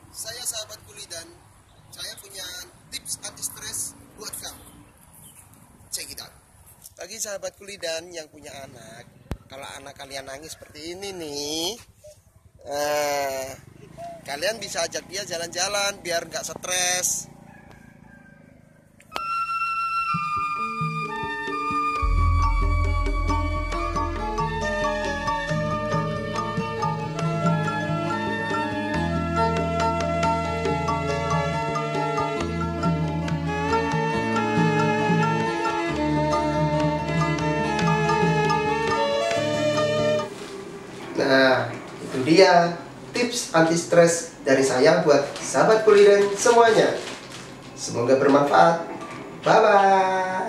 Saya sahabat Kulidan, saya punya tips anti stres buat kamu. Check it out. Bagi sahabat Kulidan yang punya anak, kalau anak kalian nangis seperti ini nih, kalian bisa ajak dia jalan-jalan biar nggak stres. Nah, itu dia tips anti stres dari saya buat sahabat Kulidan semuanya. Semoga bermanfaat. Bye bye.